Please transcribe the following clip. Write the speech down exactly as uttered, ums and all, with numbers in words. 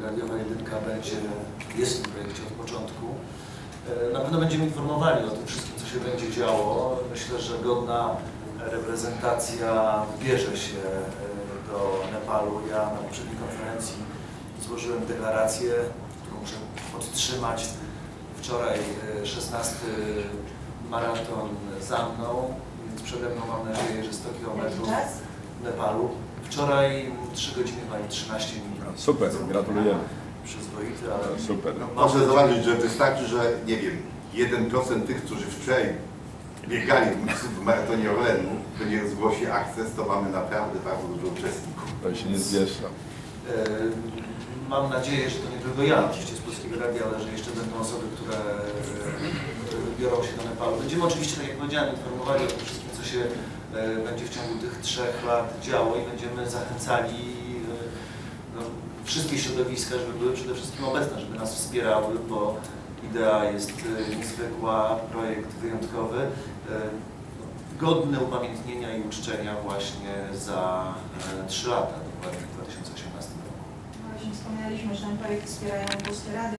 Radiowa Jedynka będzie, jest w tym projekcie od początku. Na pewno będziemy informowali o tym wszystkim, co się będzie działo. Myślę, że godna reprezentacja bierze się do Nepalu. Ja na poprzedniej konferencji złożyłem deklarację, którą muszę podtrzymać. Wczoraj szesnasty maraton za mną, więc przede mną mam nadzieję, że sto kilometrów w Nepalu. Wczoraj trzy godziny i trzynaście minut. Super, gratulujemy. Przyzwoity, ale super. No, proszę zobaczyć, że wystarczy, że nie wiem, jeden procent tych, którzy wczoraj biegali w maratonie Orlenu, to nie zgłosi akces, to mamy naprawdę bardzo dużo uczestników. To się nie zwieszcza. Mam nadzieję, że to nie tylko ja, oczywiście z Polskiego Radia, ale że jeszcze będą osoby, które, które wybiorą się do Nepalu. Będziemy oczywiście, tak jak powiedziałem, informowali o tym wszystkim, co się będzie w ciągu tych trzech lat działo i będziemy zachęcali no, wszystkie środowiska, żeby były przede wszystkim obecne, żeby nas wspierały, bo idea jest niezwykła, projekt wyjątkowy, godny upamiętnienia i uczczenia właśnie za trzy lata, dokładnie w dwa tysiące osiemnastym roku. Właśnie wspomnieliśmy, że ten projekt wspierają Polskie Radio.